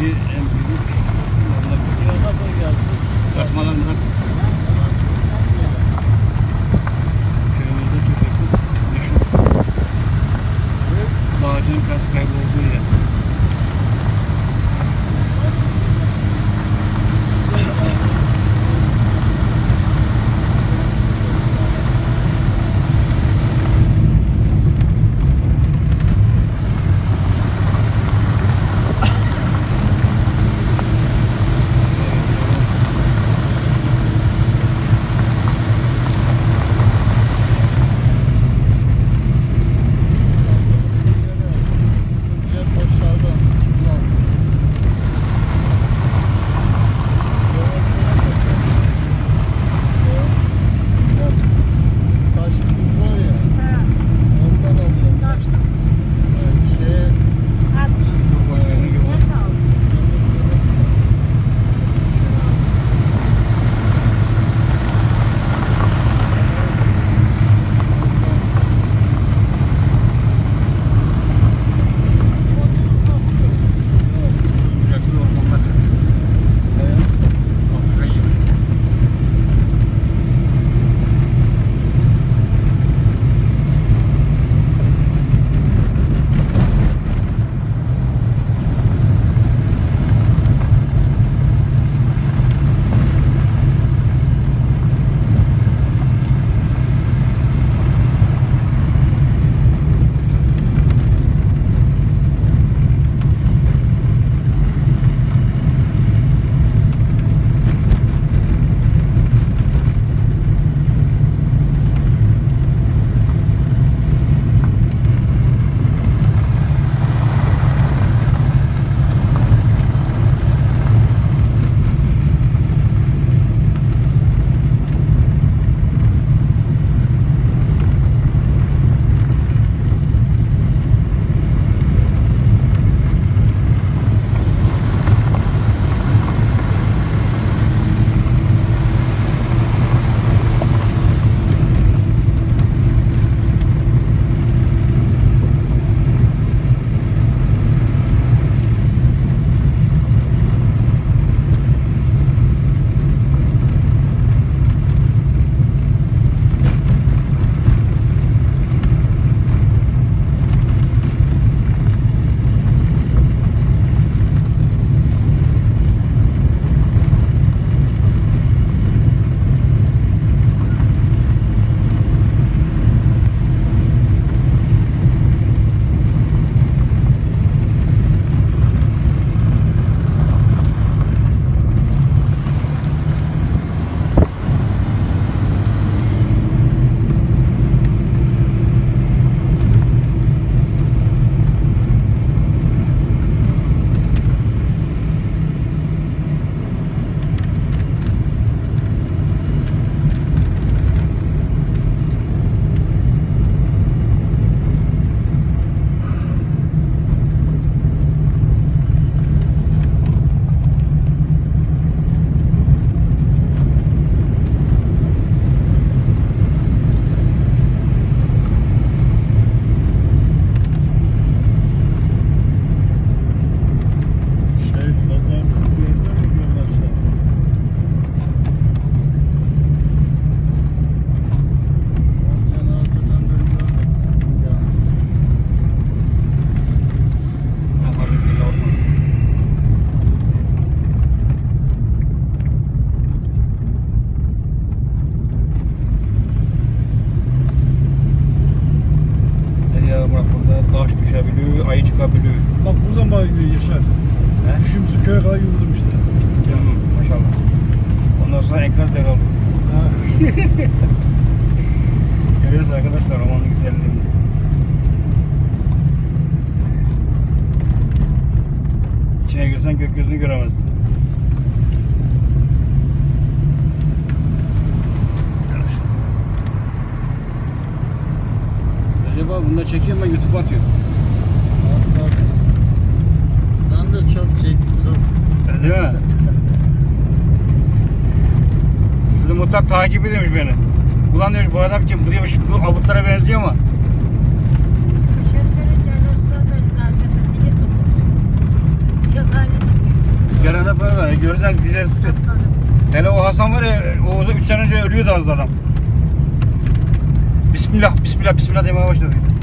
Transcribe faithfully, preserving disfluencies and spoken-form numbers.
birinci en büyük saçmalan bırak. Köyümüzde çok yakın meşhur bağcının kaybolduğu yer. ayı çıkabiliyor. Bak buradan bağlıyor Yaşar. Düşümüzü köye kadar yürüdüm işte. Hmm, maşallah. Ondan sonra enkaz devraldı. Görüyoruz arkadaşlar romanın güzelliğini. İçine girsen gökyüzünü göremezsin. Acaba bunda çekiyor mu, YouTube'a atıyor? Ben de çok çektim. Değil mi? Sizi mutlak takip ediyormuş beni. Ulan diyor bu adam kim? Buraya bu avutlara benziyor mu? Şeflerin yerleştirmez zaten. Niye tutun? Yok öyle. yaparlar. Görürsen dizileri tutuyor. Hele o Hasan var ya, o üç sene önce ölüyordu az adam. Bismillah, bismillah, bismillah demeye başladı.